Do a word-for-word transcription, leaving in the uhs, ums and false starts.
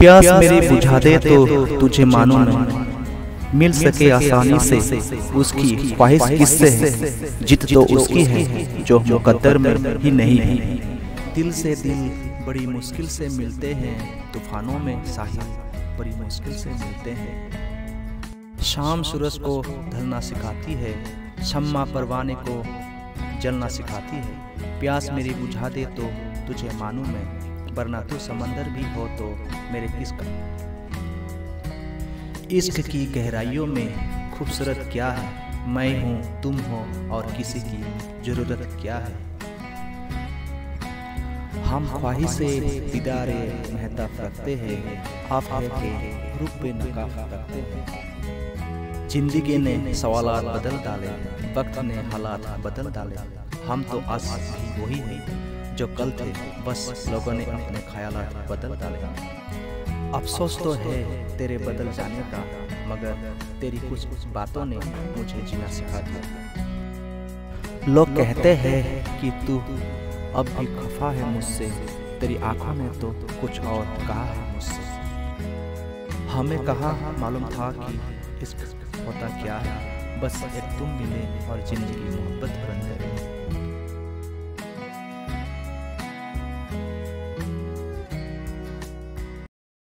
प्यास मेरी बुझा दे तो तुझे मानूं मैं, मिल सके आसानी से उसकी ख्वाहिश किससे है, जित तो उसकी है जो मुकद्दर में ही नहीं है। दिल से दिल बड़ी मुश्किल से मिलते हैं, तूफानों में साहिल बड़ी मुश्किल से मिलते हैं। शाम सूरज को ढलना सिखाती है, शम्मा परवाने को जलना सिखाती है। प्यास मेरी बुझा दे तो तुझे मानूं मैं, वरना तू समंदर भी हो तो मेरे इश्क इश्क की गहराइयों में खूबसूरत क्या है। मैं हूँ तुम हो और किसी की जरूरत क्या है। हम ख्वाहिशे दीदारे महताब रखते हैं, आप है के रूप पे नकाब रखते हैं। जिंदगी ने सवालात बदल डाले, वक्त ने हालात बदल डाले। हम तो आज भी वही हैं जो कल थे, बस लोगों ने अपने ख्यालात बदल डाले। अफसोस तो है तेरे बदल जाने का, मगर तेरी कुछ बातों ने मुझे जीना सिखा दिया। लोग कहते हैं कि तू अब भी खफा है मुझसे, तेरी आंखों ने तो कुछ और कहा है मुझसे। हमें कहाँ मालूम था कि इश्क होता क्या है, बस एक तुम मिले और जिंदगी मोहब्बत बन गई।